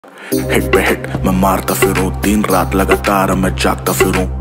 Hit पे hit मैं मारता फिरूं, दिन रात लगातार मैं जागता फिरूं।